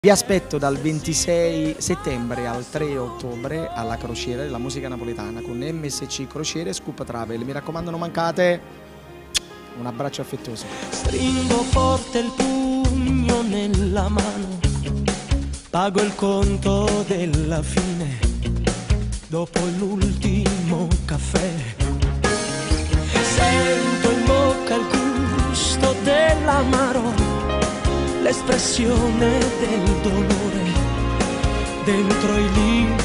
Vi aspetto dal 26 settembre al 3 ottobre alla Crociera della musica napoletana con MSC Crociere e Scoop Travel. Mi raccomando, non mancate. Un abbraccio affettuoso. Stringo forte il pugno nella mano, pago il conto della fine, dopo l'ultimo caffè. Sento in bocca il gusto dell'amaro, l'espressione del dolore dentro i libri